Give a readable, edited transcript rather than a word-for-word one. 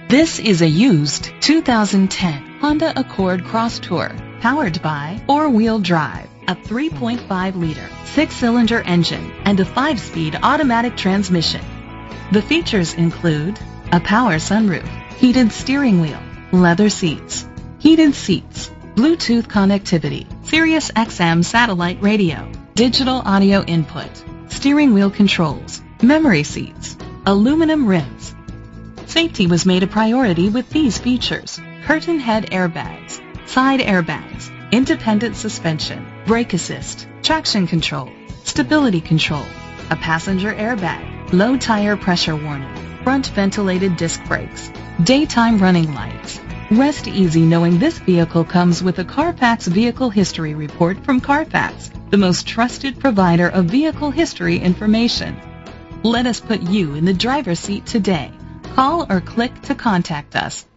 This is a used 2010 Honda Accord Cross Tour, powered by four-wheel drive, a 3.5-liter six-cylinder engine, and a 5-speed automatic transmission. The features include a power sunroof, heated steering wheel, leather seats, heated seats, Bluetooth connectivity, Sirius XM satellite radio, digital audio input, steering wheel controls, memory seats, aluminum rims. Safety was made a priority with these features: curtain head airbags, side airbags, independent suspension, brake assist, traction control, stability control, a passenger airbag, low tire pressure warning, front ventilated disc brakes, daytime running lights. Rest easy knowing this vehicle comes with a Carfax Vehicle History Report from Carfax, the most trusted provider of vehicle history information. Let us put you in the driver's seat today. Call or click to contact us.